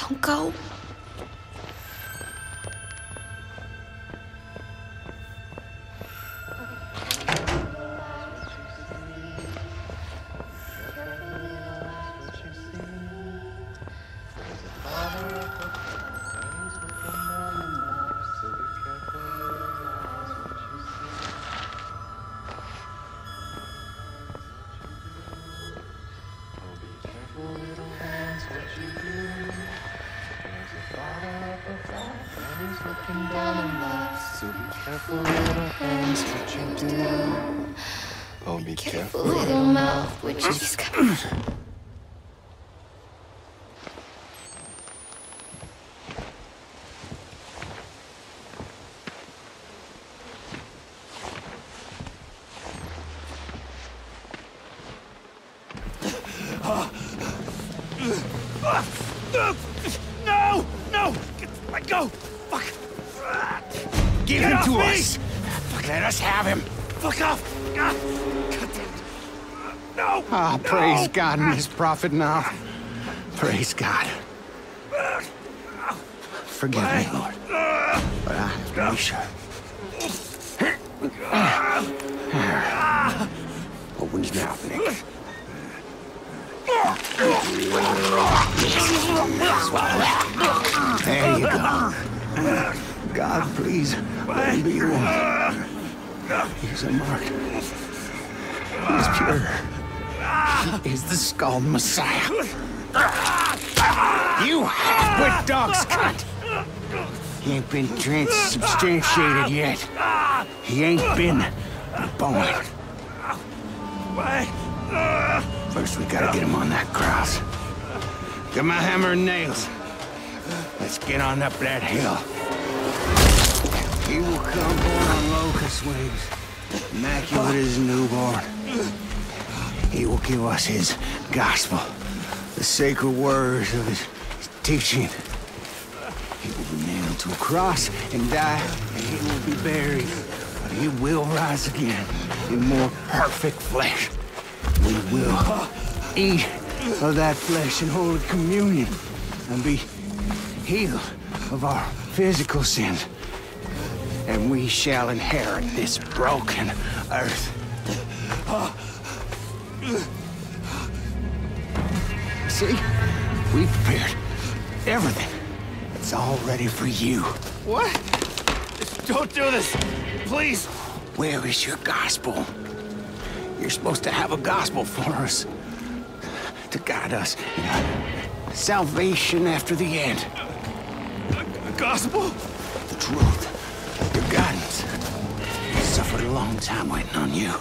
Don't go. Oh, be careful. Little mouth, which is coming. No! No! Let go! Fuck! Give him to us! Let us have him! Fuck off! God damn it! No! Ah, praise God and his prophet now. Praise God. Forgive me, Lord. But I have to be sure. Open his mouth, Nick. Swallow it. There you go. God, please, let him be the one. He's a mark. He's pure. He is the Skull Messiah. You half-wit dog's cunt! He ain't been transubstantiated yet. He ain't been born. First, we gotta get him on that cross. Get my hammer and nails. Let's get on up that hill. He will come born on locust wings, immaculate as a newborn. He will give us his gospel, the sacred words of his teaching. He will be nailed to a cross and die, and he will be buried. But he will rise again in more perfect flesh. We will eat of that flesh in holy communion and be healed of our physical sins. And we shall inherit this broken earth. See? We prepared everything. It's all ready for you. What? Don't do this! Please! Where is your gospel? You're supposed to have a gospel for us. To guide us in salvation after the end. Gospel? The truth. Your guidance. We suffered a long time waiting on you.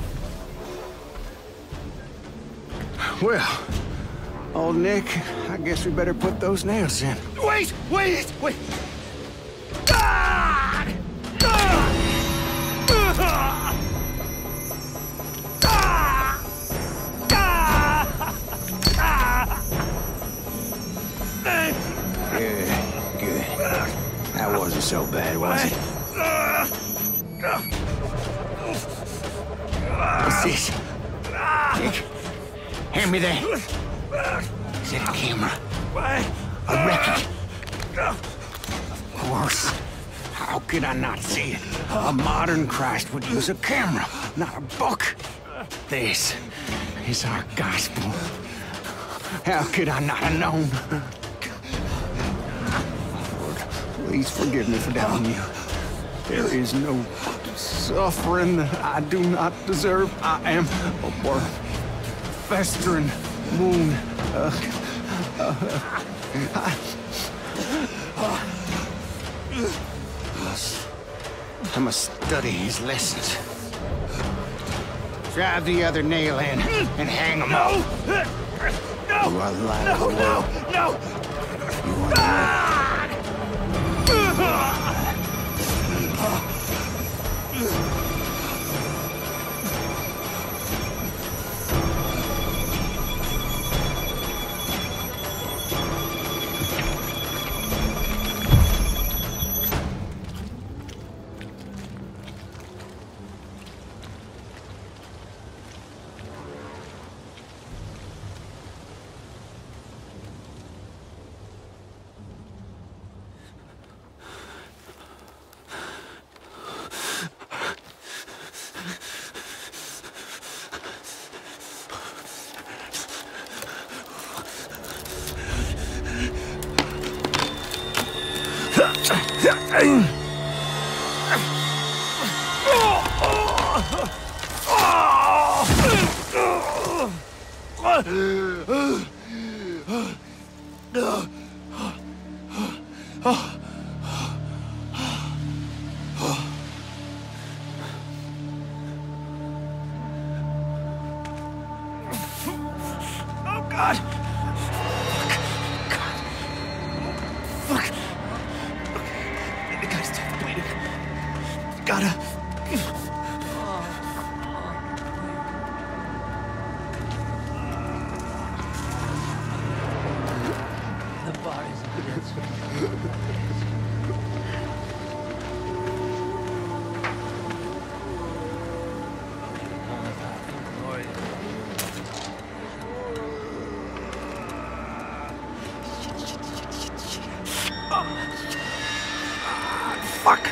Well, old Nick, I guess we better put those nails in. Wait! Wait! Wait! Ah! Ah! Ah! Good. That wasn't so bad, was it? What's this? Nick, hand me that. Is it a camera? A record? Of course. How could I not see it? A modern Christ would use a camera, not a book. This is our gospel. How could I not have known? Lord, please forgive me for doubting you. There is no suffering that I do not deserve. I am a worm, festering wound. I must study his lessons. Drive the other nail in and hang him up. No! You are liable. No! You are liable. Fuck.